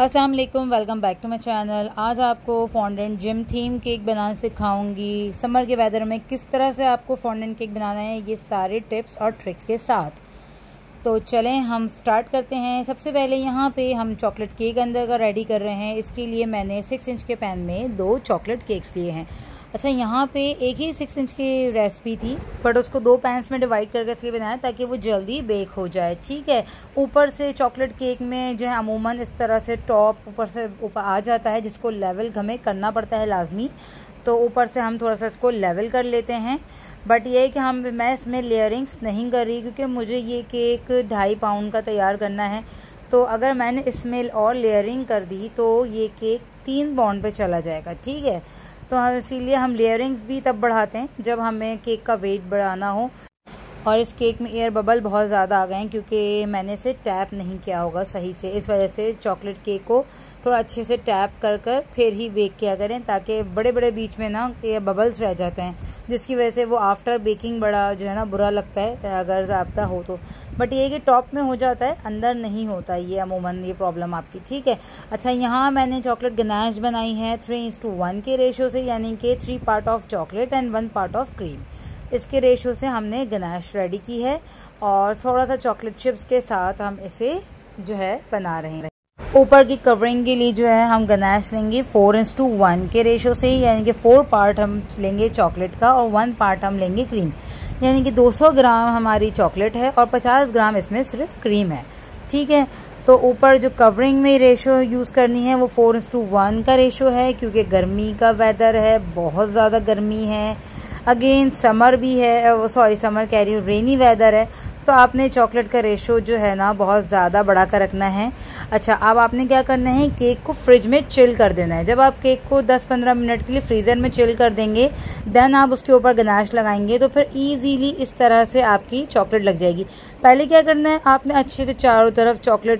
अस्सलाम वालेकुम, welcome back to my channel. आज आपको फॉन्डेंट जिम थीम केक बनाना सिखाऊंगी। समर के वेदर में किस तरह से आपको फॉन्डेंट केक बनाना है, ये सारे टिप्स और ट्रिक्स के साथ। तो चलें हम स्टार्ट करते हैं। सबसे पहले यहाँ पे हम चॉकलेट केक अंदर का रेडी कर रहे हैं। इसके लिए मैंने 6 इंच के पैन में 2 चॉकलेट केक्स लिए हैं। अच्छा, यहाँ पे एक ही 6 इंच की रेसिपी थी, बट उसको 2 पैन्स में डिवाइड करके इसलिए बनाया ताकि वो जल्दी बेक हो जाए। ठीक है, ऊपर से चॉकलेट केक में जो है अमूमन इस तरह से टॉप ऊपर से ऊपर आ जाता है, जिसको लेवल हमें करना पड़ता है लाजमी। तो ऊपर से हम थोड़ा सा इसको लेवल कर लेते हैं। बट ये है कि मैं इसमें लेयरिंग्स नहीं कर रही, क्योंकि मुझे ये केक 2.5 पाउंड का तैयार करना है। तो अगर मैंने इसमें और लेयरिंग कर दी तो ये केक 3 पाउंड पे चला जाएगा। ठीक है, तो इसीलिए हम लेयरिंग्स भी तब बढ़ाते हैं जब हमें केक का वेट बढ़ाना हो। और इस केक में एयर बबल बहुत ज़्यादा आ गए हैं, क्योंकि मैंने इसे टैप नहीं किया होगा सही से। इस वजह से चॉकलेट केक को थोड़ा अच्छे से टैप कर फिर ही बेक किया करें, ताकि बड़े बड़े बीच में ना एयर बबल्स रह जाते हैं, जिसकी वजह से वो आफ्टर बेकिंग बड़ा जो है ना बुरा लगता है अगर ज़ाब्ता हो तो। बट ये कि टॉप में हो जाता है, अंदर नहीं होता ये अमूमन ये प्रॉब्लम आपकी। ठीक है। अच्छा, यहाँ मैंने चॉकलेट गनाश बनाई है 3:1 के रेशो से, यानी कि 3 part of chocolate and 1 part of cream. इसके रेशो से हमने गनाश रेडी की है, और थोड़ा सा चॉकलेट चिप्स के साथ हम इसे जो है बना रहे हैं। ऊपर की कवरिंग के लिए जो है हम गनाश लेंगे 4:1 के रेशो से, यानी कि 4 पार्ट हम लेंगे चॉकलेट का और 1 पार्ट हम लेंगे क्रीम, यानी कि 200 ग्राम हमारी चॉकलेट है और 50 ग्राम इसमें सिर्फ क्रीम है। ठीक है, तो ऊपर जो कवरिंग में रेशो यूज़ करनी है वो 4:1 का रेशो है, क्योंकि गर्मी का वेदर है, बहुत ज़्यादा गर्मी है। अगेन समर भी है, सॉरी समर कह रही हूँ, रेनी वेदर है, तो आपने चॉकलेट का रेशो जो है ना बहुत ज़्यादा बढ़ा कर रखना है। अच्छा, अब आपने क्या करना है, केक को फ्रिज में चिल कर देना है। जब आप केक को 10-15 मिनट के लिए फ्रीज़र में चिल कर देंगे, देन आप उसके ऊपर गनाश लगाएंगे, तो फिर ईजीली इस तरह से आपकी चॉकलेट लग जाएगी। पहले क्या करना है, आपने अच्छे से चारों तरफ चॉकलेट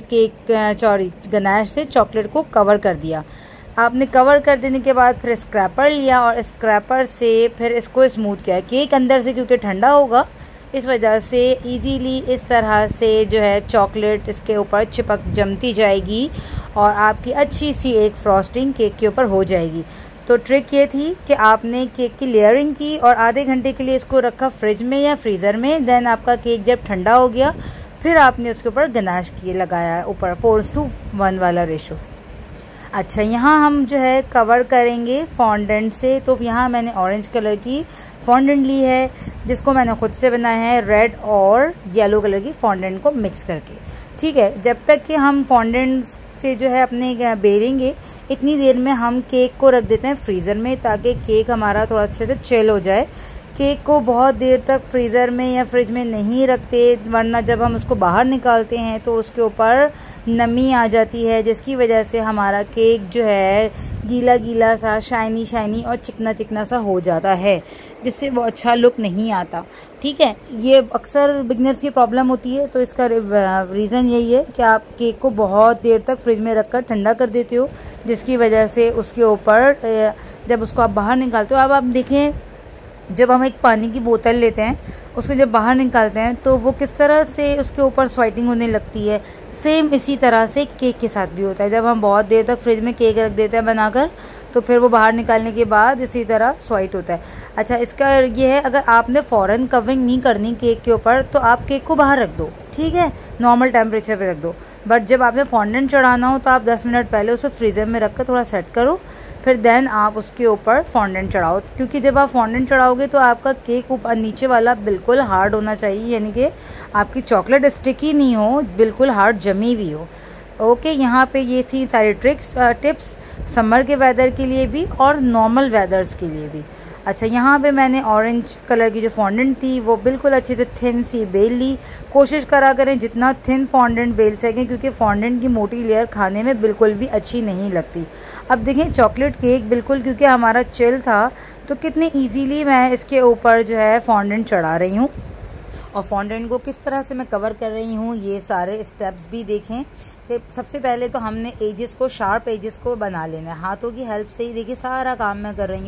केक गनाश से चॉकलेट को कवर कर दिया। आपने कवर कर देने के बाद फिर स्क्रैपर लिया और स्क्रैपर से फिर इसको स्मूथ किया। केक अंदर से क्योंकि ठंडा होगा, इस वजह से इजीली इस तरह से जो है चॉकलेट इसके ऊपर चिपक जमती जाएगी और आपकी अच्छी सी एक फ्रॉस्टिंग केक के ऊपर हो जाएगी। तो ट्रिक ये थी कि आपने केक की लेयरिंग की और आधे घंटे के लिए इसको रखा फ्रिज में या फ्रीज़र में। देन आपका केक जब ठंडा हो गया, फिर आपने उसके ऊपर गनाश किए लगाया ऊपर 4:1 वाला रेशो। अच्छा, यहाँ हम जो है कवर करेंगे फॉन्डेंट से। तो यहाँ मैंने ऑरेंज कलर की फॉन्डेंट ली है, जिसको मैंने खुद से बनाया है रेड और येलो कलर की फॉन्डेंट को मिक्स करके। ठीक है, जब तक कि हम फॉन्डेंट से जो है अपने बेरेंगे, इतनी देर में हम केक को रख देते हैं फ्रीज़र में, ताकि केक हमारा थोड़ा अच्छे से चिल हो जाए। केक को बहुत देर तक फ्रीज़र में या फ्रिज में नहीं रखते, वरना जब हम उसको बाहर निकालते हैं तो उसके ऊपर नमी आ जाती है, जिसकी वजह से हमारा केक जो है गीला गीला सा, शाइनी शाइनी और चिकना चिकना सा हो जाता है, जिससे वो अच्छा लुक नहीं आता। ठीक है, ये अक्सर बिगनर्स की प्रॉब्लम होती है। तो इसका रीज़न यही है कि आप केक को बहुत देर तक फ्रिज में रख कर ठंडा कर देते हो, जिसकी वजह से उसके ऊपर जब उसको आप बाहर निकालते हो, अब आप देखें जब हम एक पानी की बोतल लेते हैं, उसको जब बाहर निकालते हैं तो वो किस तरह से उसके ऊपर स्वेटिंग होने लगती है, सेम इसी तरह से केक के साथ भी होता है। जब हम बहुत देर तक फ्रिज में केक रख देते हैं बनाकर, तो फिर वो बाहर निकालने के बाद इसी तरह स्वेट होता है। अच्छा, इसका ये है, अगर आपने फ़ौरन कवरिंग नहीं करनी केक के ऊपर, तो आप केक को बाहर रख दो। ठीक है, नॉर्मल टेम्परेचर पे रख दो। बट जब आपने फॉन्डेंट चढ़ाना हो, तो आप 10 मिनट पहले उसे फ्रीज़र में रख कर थोड़ा सेट करो, फिर देन आप उसके ऊपर फॉन्डेंट चढ़ाओ। क्योंकि जब आप फॉन्डेंट चढ़ाओगे तो आपका केक ऊपर नीचे वाला बिल्कुल हार्ड होना चाहिए, यानी कि आपकी चॉकलेट स्टिकी नहीं हो, बिल्कुल हार्ड जमी हुई हो। ओके, यहाँ पे ये थी सारी टिप्स समर के वेदर के लिए भी और नॉर्मल वेदर्स के लिए भी। अच्छा, यहाँ पे मैंने ऑरेंज कलर की जो फॉन्डेंट थी वो बिल्कुल अच्छे से थिन सी बेल ली। कोशिश करा करें जितना थिन फॉन्डेंट बेल सकें, क्योंकि फॉन्डेंट की मोटी लेयर खाने में बिल्कुल भी अच्छी नहीं लगती। अब देखें चॉकलेट केक बिल्कुल क्योंकि हमारा चिल था, तो कितनी इजीली मैं इसके ऊपर जो है फॉन्डेंट चढ़ा रही हूँ। और फॉन्डेंट को किस तरह से मैं कवर कर रही हूँ, ये सारे स्टेप्स भी देखें। कि सबसे पहले तो हमने एजेस को, शार्प एजेस को बना लेना है। हाथों की हेल्प से ही देखिए सारा काम मैं कर रही हूँ,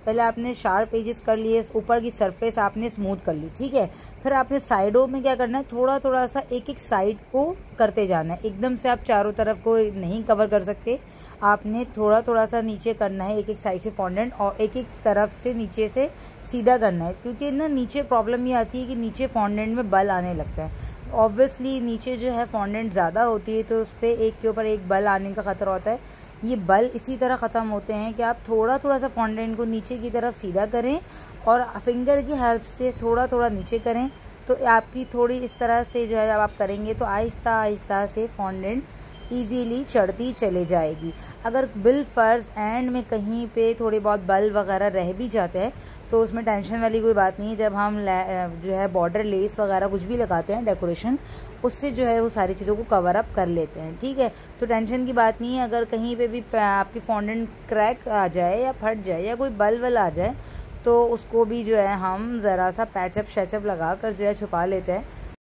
पहले आपने शार्प एजेस कर लिए, ऊपर की सरफेस आपने स्मूथ कर ली, ठीक है। फिर आपने साइडों में क्या करना है, थोड़ा थोड़ा सा एक एक साइड को करते जाना है। एकदम से आप चारों तरफ को नहीं कवर कर सकते, आपने थोड़ा थोड़ा सा नीचे करना है एक एक साइड से फॉन्डेंट, और एक एक तरफ से नीचे से सीधा करना है। क्योंकि ना नीचे प्रॉब्लम ये आती है कि नीचे फॉन्डेंट में बल आने लगता है। ऑब्वियसली नीचे जो है फॉन्डेंट ज़्यादा होती है, तो उस पर एक के ऊपर एक बल आने का ख़तरा होता है। ये बल इसी तरह ख़त्म होते हैं कि आप थोड़ा थोड़ा सा फॉन्डेंट को नीचे की तरफ सीधा करें और फिंगर की हेल्प से थोड़ा थोड़ा नीचे करें। तो आपकी थोड़ी इस तरह से जो है जब आप करेंगे तो आहिस्ता आहिस्ता से फॉन्डेंट ईजीली चढ़ती चले जाएगी। अगर बिल फर्ज एंड में कहीं पे थोड़े बहुत बल वगैरह रह भी जाते हैं तो उसमें टेंशन वाली कोई बात नहीं है। जब हम जो है बॉर्डर लेस वगैरह कुछ भी लगाते हैं डेकोरेशन, उससे जो है वो सारी चीज़ों को कवर अप कर लेते हैं, ठीक है। तो टेंशन की बात नहीं है। अगर कहीं पे भी आपकी फॉन्डेंट क्रैक आ जाए या फट जाए या कोई बल वल आ जाए तो उसको भी जो है हम ज़रा सा पैचअप शैचअप लगा कर जो है छुपा लेते हैं।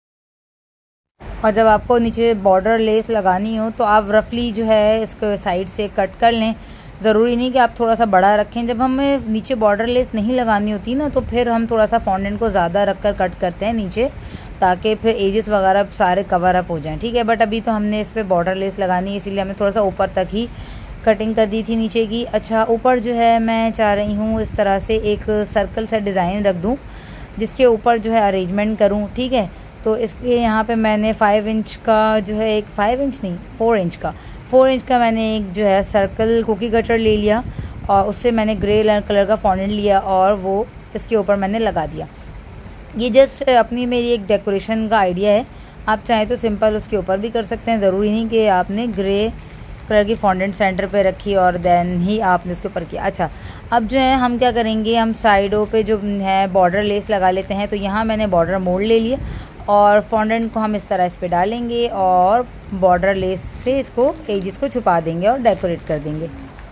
और जब आपको नीचे बॉर्डर लेस लगानी हो तो आप रफली जो है इसको साइड से कट कर लें। ज़रूरी नहीं कि आप थोड़ा सा बड़ा रखें। जब हमें नीचे बॉर्डर लेस नहीं लगानी होती ना, तो फिर हम थोड़ा सा फॉन्डेंट को ज़्यादा रख कर कट करते हैं नीचे, ताकि फिर एजेस वगैरह सारे कवर अप हो जाएं, ठीक है। बट अभी तो हमने इस पर बॉर्डर लेस लगानी है, इसीलिए हमने थोड़ा सा ऊपर तक ही कटिंग कर दी थी नीचे की। अच्छा, ऊपर जो है मैं चाह रही हूँ इस तरह से एक सर्कल सा डिज़ाइन रख दूँ जिसके ऊपर जो है अरेंजमेंट करूँ, ठीक है। तो इसके यहाँ पे मैंने 5 इंच का जो है एक 5 इंच नहीं 4 इंच का मैंने एक जो है सर्कल कुकी कटर ले लिया और उससे मैंने ग्रे कलर का फॉन्डेंट लिया और वो इसके ऊपर मैंने लगा दिया। ये जस्ट अपनी मेरी एक डेकोरेशन का आइडिया है। आप चाहें तो सिंपल उसके ऊपर भी कर सकते हैं, ज़रूरी नहीं कि आपने ग्रे कलर की फॉन्डेंट सेंटर पे रखी और देन ही आपने उसके ऊपर किया। अच्छा, अब जो है हम क्या करेंगे, हम साइडों पे जो है बॉर्डर लेस लगा लेते हैं। तो यहाँ मैंने बॉर्डर मोल्ड ले लिया और फॉन्डेंट को हम इस तरह इस पे डालेंगे और बॉर्डर लेस से इसको एजेस को छुपा देंगे और डेकोरेट कर देंगे।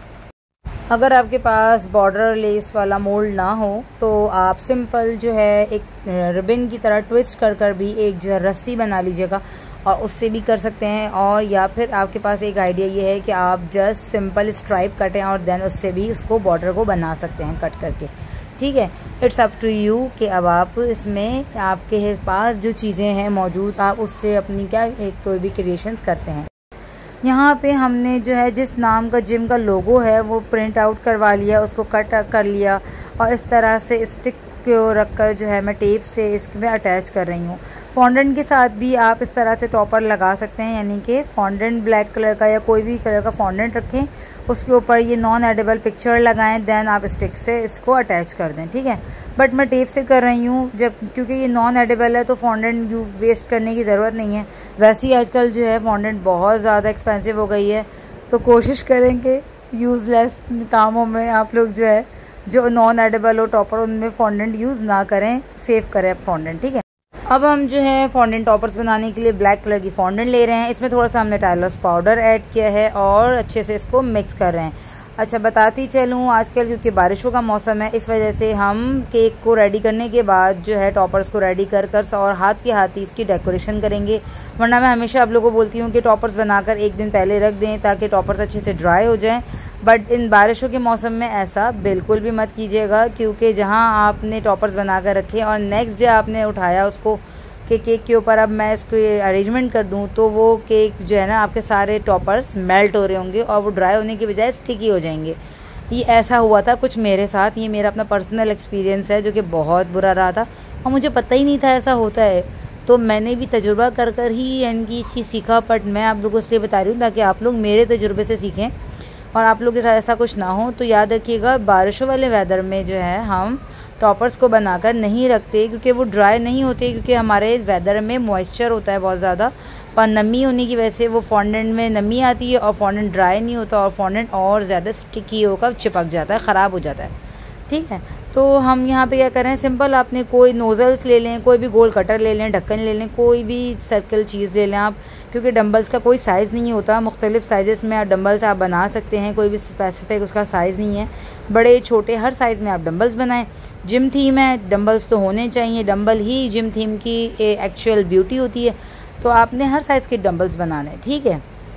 अगर आपके पास बॉर्डर लेस वाला मोल्ड ना हो तो आप सिंपल जो है एक रिबन की तरह ट्विस्ट कर कर भी एक जो है रस्सी बना लीजिएगा और उससे भी कर सकते हैं। और या फिर आपके पास एक आइडिया ये है कि आप जस्ट सिंपल स्ट्राइप कटें और देन उससे भी उसको बॉर्डर को बना सकते हैं कट करके, ठीक है। इट्स अप टू यू कि अब आप इसमें आपके पास जो चीज़ें हैं मौजूद आप उससे अपनी क्या एक कोई भी क्रिएशंस करते हैं। यहाँ पे हमने जो है जिस नाम का जिम का लोगो है वो प्रिंट आउट करवा लिया, उसको कट कर लिया और इस तरह से स्टिक को रखकर जो है मैं टेप से इसमें अटैच कर रही हूँ। फॉन्डेंट के साथ भी आप इस तरह से टॉपर लगा सकते हैं, यानी कि फॉन्डेंट ब्लैक कलर का या कोई भी कलर का फॉन्डेंट रखें, उसके ऊपर ये नॉन एडिबल पिक्चर लगाएं, देन आप स्टिक से इसको अटैच कर दें, ठीक है। बट मैं टेप से कर रही हूँ जब क्योंकि ये नॉन एडिबल है तो फॉन्डेंट वेस्ट करने की ज़रूरत नहीं है। वैसे ही आजकल जो है फॉन्डेंट बहुत ज़्यादा एक्सपेंसिव हो गई है, तो कोशिश करें कि यूज़लेस कामों में आप लोग जो है जो नॉन एडिबल हो टॉपर उनमें फॉन्डेंट यूज़ ना करें, सेव करें फॉन्डेंट, ठीक है। अब हम जो है फॉन्डेंट टॉपर्स बनाने के लिए ब्लैक कलर की फॉन्डेंट ले रहे हैं। इसमें थोड़ा सा हमने टाइलर्स पाउडर ऐड किया है और अच्छे से इसको मिक्स कर रहे हैं। अच्छा, बताती चलूँ आजकल क्योंकि बारिशों का मौसम है इस वजह से हम केक को रेडी करने के बाद जो है टॉपर्स को रेडी कर और हाथ के हाथ ही इसकी डेकोरेशन करेंगे। वरना मैं हमेशा आप लोगों को बोलती हूँ कि टॉपर्स बनाकर एक दिन पहले रख दें ताकि टॉपर्स अच्छे से ड्राई हो जाएं। बट इन बारिशों के मौसम में ऐसा बिल्कुल भी मत कीजिएगा, क्योंकि जहाँ आपने टॉपर्स बनाकर रखे और नेक्स्ट डे आपने उठाया उसको कि केक के ऊपर अब मैं इसको अरेंजमेंट कर दूं तो वो केक जो है ना आपके सारे टॉपर्स मेल्ट हो रहे होंगे और वो ड्राई होने की बजाय स्टिकी हो जाएंगे। ये ऐसा हुआ था कुछ मेरे साथ, ये मेरा अपना पर्सनल एक्सपीरियंस है जो कि बहुत बुरा रहा था और मुझे पता ही नहीं था ऐसा होता है। तो मैंने भी तजुर्बा कर कर ही इनकी चीज़ सीखा, बट मैं आप लोगों से बता रही हूँ ताकि आप लोग मेरे तजुर्बे से सीखें और आप लोग के साथ ऐसा कुछ ना हो। तो याद रखिएगा बारिशों वाले वेदर में जो है हम टॉपर्स को बनाकर नहीं रखते क्योंकि वो ड्राई नहीं होते, क्योंकि हमारे वेदर में मॉइस्चर होता है बहुत ज़्यादा और नमी होने की वजह से वो फॉन्डेंट में नमी आती है और फॉन्डेंट ड्राई नहीं होता और फॉन्डेंट और ज़्यादा स्टिकी होकर चिपक जाता है, ख़राब हो जाता है, ठीक है। तो हम यहाँ पे क्या करें, सिंपल आपने कोई नोज़ल्स ले लें, कोई भी गोल कटर ले लें, ढक्कन ले लें, कोई भी सर्कल चीज़ ले लें आप, क्योंकि डंबल्स का कोई साइज़ नहीं होता, मुख्तलिफ साइज़ में आप डंबल्स आप बना सकते हैं, कोई भी स्पेसिफिक उसका साइज़ नहीं है, बड़े छोटे हर साइज़ में आप डंबल्स बनाएं। जिम थीम है, डंबल्स तो होने चाहिए, डंबल ही जिम थीम की एक्चुअल ब्यूटी होती है, तो आपने हर साइज़ के डंबल्स बनाने, ठीक है।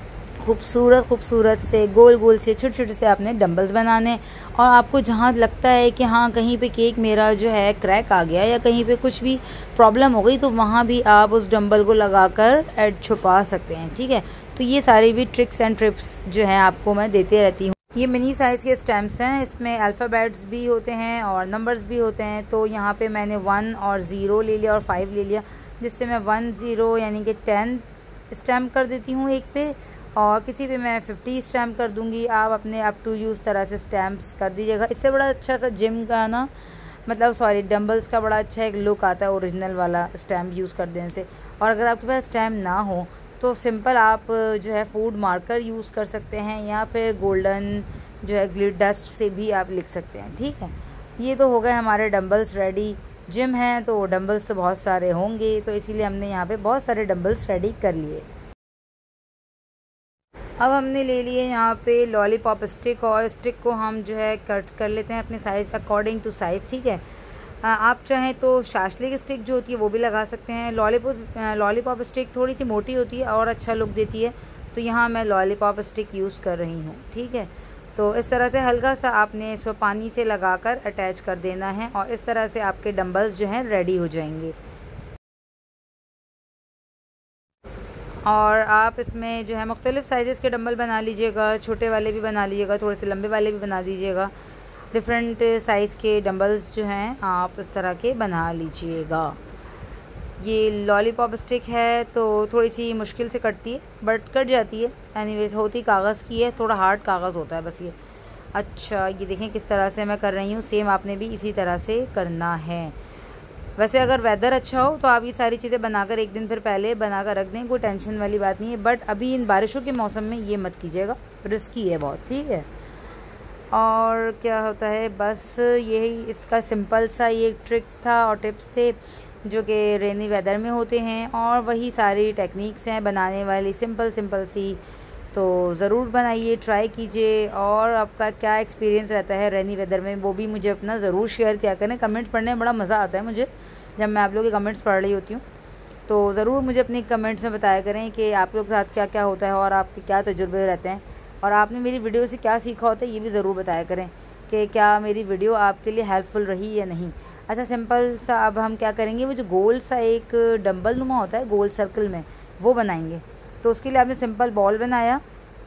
खूबसूरत से गोल गोल से छोटे छोटे से आपने डंबल्स बनाने। और आपको जहाँ लगता है कि हाँ कहीं पे केक मेरा जो है क्रैक आ गया या कहीं पे कुछ भी प्रॉब्लम हो गई, तो वहाँ भी आप उस डंबल को लगाकर एड छुपा सकते हैं। ठीक है, तो ये सारी भी ट्रिक्स एंड टिप्स जो है आपको मैं देते रहती हूँ। ये मिनी साइज़ के स्टैम्प्स हैं, इसमें अल्फ़ाबेट्स भी होते हैं और नंबर्स भी होते हैं। तो यहाँ पे मैंने 1 और 0 ले लिया और 5 ले लिया, जिससे मैं 1 0 यानी कि 10 स्टैम्प कर देती हूँ एक पे, और किसी पे मैं 50 स्टैम्प कर दूँगी। आप अपने अप टू यूज़ तरह से स्टैम्प्स कर दीजिएगा। इससे बड़ा अच्छा सा जिम का ना डंबल्स का बड़ा अच्छा एक लुक आता है ओरिजिनल वाला स्टैम्प यूज़ कर देने से। और अगर आपके पास स्टैम्प ना हो तो सिंपल आप जो है फूड मार्कर यूज़ कर सकते हैं, या फिर गोल्डन जो है ग्लिट डस्ट से भी आप लिख सकते हैं। ठीक है, ये तो हो गए हमारे डंबल्स रेडी। जिम है तो डंबल्स तो बहुत सारे होंगे, तो इसीलिए हमने यहाँ पे बहुत सारे डंबल्स रेडी कर लिए। अब हमने ले लिए यहाँ पे लॉलीपॉप स्टिक, और स्टिक को हम जो है कट कर लेते हैं अपने साइज़ अकॉर्डिंग टू साइज़। ठीक है, आप चाहें तो शाशलिक स्टिक जो होती है वो भी लगा सकते हैं। लॉलीपॉप स्टिक थोड़ी सी मोटी होती है और अच्छा लुक देती है, तो यहाँ मैं लॉलीपॉप स्टिक यूज़ कर रही हूँ। ठीक है, तो इस तरह से हल्का सा आपने इसको पानी से लगाकर अटैच कर देना है, और इस तरह से आपके डंबल्स जो हैं रेडी हो जाएंगे। और आप इसमें जो है मुख्तलिफ़ साइज़ के डंबल बना लीजिएगा, छोटे वाले भी बना लीजिएगा, थोड़े से लंबे वाले भी बना दीजिएगा। डिफरेंट साइज़ के डंबल्स जो हैं आप इस तरह के बना लीजिएगा। ये लॉलीपॉप स्टिक है तो थोड़ी सी मुश्किल से कटती है, बट कट जाती है। एनीवेज होती कागज़ की है, थोड़ा हार्ड कागज़ होता है बस ये। अच्छा, ये देखें किस तरह से मैं कर रही हूँ, सेम आपने भी इसी तरह से करना है। वैसे अगर वेदर अच्छा हो तो आप ये सारी चीज़ें बनाकर एक दिन फिर पहले बनाकर रख दें, कोई टेंशन वाली बात नहीं है। बट अभी इन बारिशों के मौसम में ये मत कीजिएगा, रिस्की है बहुत। ठीक है, और क्या होता है, बस यही इसका सिंपल सा ये ट्रिक्स था और टिप्स थे जो कि रेनी वेदर में होते हैं, और वही सारी टेक्निक्स हैं बनाने वाली सिंपल सी। तो ज़रूर बनाइए, ट्राई कीजिए, और आपका क्या एक्सपीरियंस रहता है रेनी वेदर में वो भी मुझे अपना ज़रूर शेयर किया करें। कमेंट पढ़ने में बड़ा मज़ा आता है मुझे जब मैं आप लोगों के कमेंट्स पढ़ रही होती हूँ, तो ज़रूर मुझे अपने कमेंट्स में बताया करें कि आप लोग के साथ क्या क्या होता है और आपके क्या तजुर्बे रहते हैं, और आपने मेरी वीडियो से क्या सीखा होता है ये भी ज़रूर बताया करें कि क्या मेरी वीडियो आपके लिए हेल्पफुल रही या नहीं। अच्छा, सिंपल सा अब हम क्या करेंगे, वो जो गोल सा एक डंबल नुमा होता है गोल सर्कल में, वो बनाएंगे। तो उसके लिए आपने सिंपल बॉल बनाया,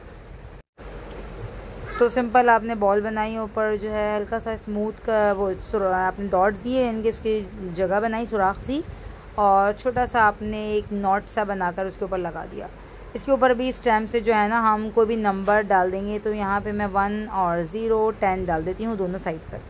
तो सिंपल आपने बॉल बनाई, ऊपर जो है हल्का सा स्मूथ का वो आपने डॉट्स दिए, इनके उसकी जगह बनाई सुराख सी, और छोटा सा आपने एक नॉट सा बनाकर उसके ऊपर लगा दिया। इसके ऊपर भी स्टैम्प से जो है ना हम कोई भी नंबर डाल देंगे, तो यहाँ पे मैं 1 और 0 10 डाल देती हूँ दोनों साइड पर।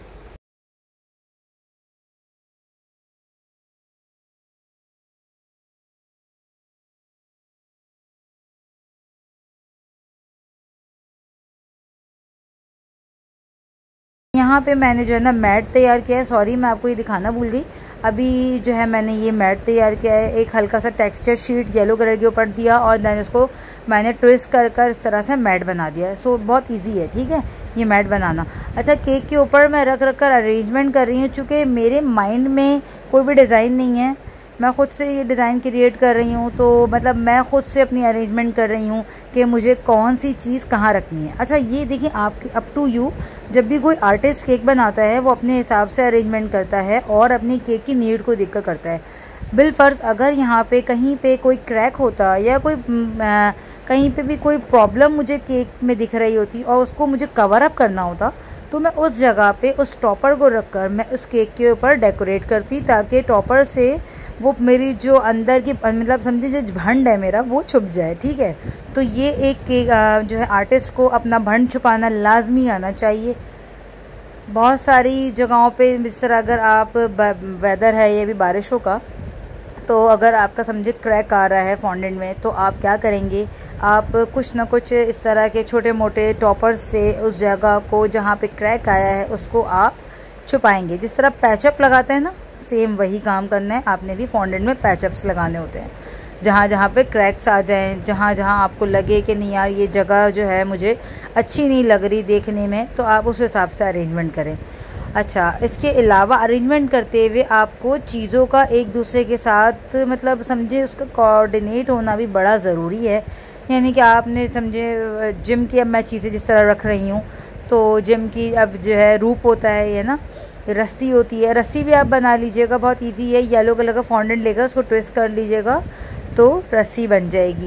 यहाँ पे मैंने जो है ना मैट तैयार किया है, सॉरी मैं आपको ये दिखाना भूल गई। अभी जो है मैंने ये मैट तैयार किया है, एक हल्का सा टेक्सचर शीट येलो कलर के ऊपर दिया, और देन उसको मैंने ट्विस्ट कर इस तरह से मैट बना दिया है। सो बहुत इजी है, ठीक है, ये मैट बनाना। अच्छा, केक के ऊपर मैं रख कर अरेंजमेंट कर रही हूँ, चूँकि मेरे माइंड में कोई भी डिज़ाइन नहीं है, मैं ख़ुद से ये डिज़ाइन क्रिएट कर रही हूँ, तो मतलब मैं ख़ुद से अपनी अरेंजमेंट कर रही हूँ कि मुझे कौन सी चीज़ कहाँ रखनी है। अच्छा, ये देखिए आपकी अप टू यू, जब भी कोई आर्टिस्ट केक बनाता है वो अपने हिसाब से अरेंजमेंट करता है और अपनी केक की नीड को देखकर करता है। बिलफर्ज अगर यहाँ पे कहीं पे कोई क्रैक होता या कोई कहीं पे भी कोई प्रॉब्लम मुझे केक में दिख रही होती और उसको मुझे कवर अप करना होता, तो मैं उस जगह पे उस टॉपर को रखकर मैं उस केक के ऊपर डेकोरेट करती, ताकि टॉपर से वो मेरी जो अंदर की मतलब समझिए जो भंड है मेरा वो छुप जाए। ठीक है, तो ये एक केक जो है आर्टिस्ट को अपना भंड छुपाना लाजमी आना चाहिए। बहुत सारी जगहों पे इस तरह अगर आप वेदर है ये भी बारिशों का, तो अगर आपका समझे क्रैक आ रहा है फॉन्डेंट में, तो आप क्या करेंगे, आप कुछ ना कुछ इस तरह के छोटे मोटे टॉपर्स से उस जगह को जहाँ पे क्रैक आया है उसको आप छुपाएंगे। जिस तरह पैचअप लगाते हैं ना, सेम वही काम करना है। आपने भी फॉन्डेंट में पैचअप्स लगाने होते हैं, जहाँ जहाँ पे क्रैक्स आ जाएं, जहाँ जहाँ आपको लगे कि नहीं यार ये जगह जो है मुझे अच्छी नहीं लग रही देखने में, तो आप उस हिसाब से अरेंजमेंट करें। अच्छा, इसके अलावा अरेंजमेंट करते हुए आपको चीज़ों का एक दूसरे के साथ मतलब समझे उसका कोऑर्डिनेट होना भी बड़ा ज़रूरी है, यानी कि आपने समझे जिम की अब मैं चीज़ें जिस तरह रख रही हूँ, तो जिम की अब जो है रूप होता है ये ना, रस्सी होती है, रस्सी भी आप बना लीजिएगा, बहुत इजी है। येलो कलर का फॉन्डेंट लेकर उसको ट्विस्ट कर लीजिएगा तो रस्सी बन जाएगी।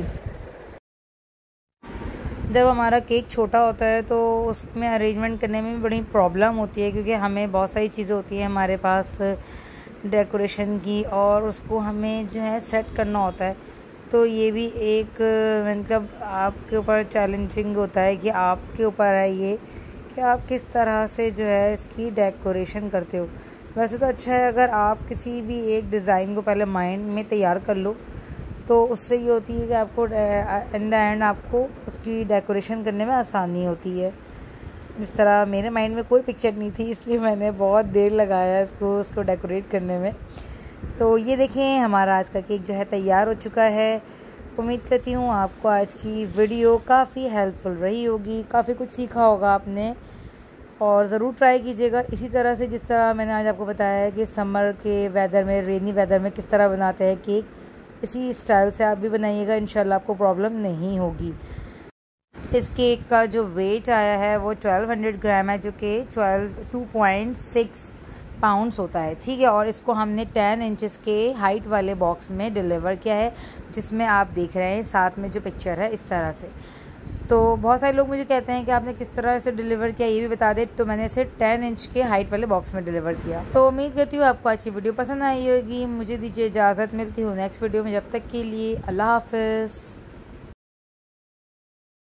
जब हमारा केक छोटा होता है तो उसमें अरेंजमेंट करने में भी बड़ी प्रॉब्लम होती है, क्योंकि हमें बहुत सारी चीज़ें होती हैं हमारे पास डेकोरेशन की, और उसको हमें जो है सेट करना होता है। तो ये भी एक मतलब आपके ऊपर चैलेंजिंग होता है कि आपके ऊपर है ये कि आप किस तरह से जो है इसकी डेकोरेशन करते हो। वैसे तो अच्छा है अगर आप किसी भी एक डिज़ाइन को पहले माइंड में तैयार कर लो, तो उससे ये होती है कि आपको इन द एंड आपको उसकी डेकोरेशन करने में आसानी होती है। जिस तरह मेरे माइंड में कोई पिक्चर नहीं थी, इसलिए मैंने बहुत देर लगाया उसको डेकोरेट करने में। तो ये देखें हमारा आज का केक जो है तैयार हो चुका है। उम्मीद करती हूँ आपको आज की वीडियो काफ़ी हेल्पफुल रही होगी, काफ़ी कुछ सीखा होगा आपने, और ज़रूर ट्राई कीजिएगा इसी तरह से जिस तरह मैंने आज आपको बताया है कि समर के वेदर में, रेनी वेदर में किस तरह बनाते हैं केक, इसी स्टाइल से आप भी बनाइएगा, इंशाल्लाह आपको प्रॉब्लम नहीं होगी। इस केक का जो वेट आया है वो 1200 ग्राम है, जो कि 2.6 पाउंड्स होता है, ठीक है। और इसको हमने 10 इंचेस के हाइट वाले बॉक्स में डिलीवर किया है, जिसमें आप देख रहे हैं साथ में जो पिक्चर है इस तरह से। तो बहुत सारे लोग मुझे कहते हैं कि आपने किस तरह से डिलीवर किया ये भी बता दें, तो मैंने इसे 10 इंच के हाइट वाले बॉक्स में डिलीवर किया। तो उम्मीद करती हूँ आपको अच्छी वीडियो पसंद आई होगी। मुझे दीजिए इजाज़त, मिलती हूँ नेक्स्ट वीडियो में, जब तक के लिए अल्लाह हाफ़िज़।